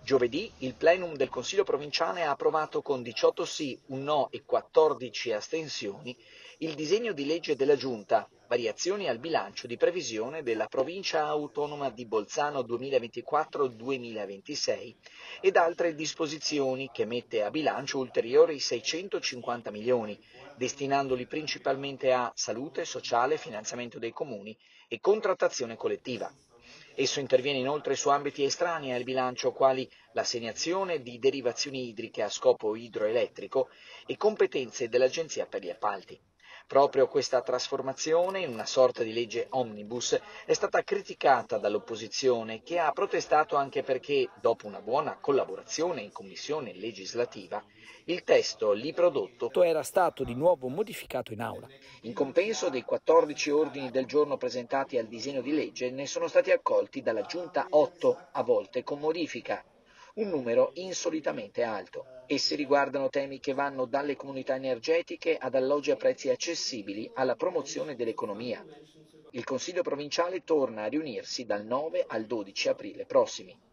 Giovedì il plenum del Consiglio provinciale ha approvato con 18 sì, un no e 14 astensioni il disegno di legge della Giunta, variazioni al bilancio di previsione della provincia autonoma di Bolzano 2024-2026 ed altre disposizioni che mette a bilancio ulteriori 650 milioni, destinandoli principalmente a salute, sociale, finanziamento dei comuni e contrattazione collettiva. Esso interviene inoltre su ambiti estranei al bilancio quali l'assegnazione di derivazioni idriche a scopo idroelettrico e competenze dell'Agenzia per gli appalti. Proprio questa trasformazione in una sorta di legge omnibus è stata criticata dall'opposizione che ha protestato anche perché, dopo una buona collaborazione in commissione legislativa, il testo lì prodotto era stato di nuovo modificato in aula. In compenso dei 14 ordini del giorno presentati al disegno di legge ne sono stati accolti dalla Giunta 8, a volte con modifica, un numero insolitamente alto. Essi riguardano temi che vanno dalle comunità energetiche ad alloggi a prezzi accessibili alla promozione dell'economia. Il Consiglio provinciale torna a riunirsi dal 9 al 12 aprile prossimi.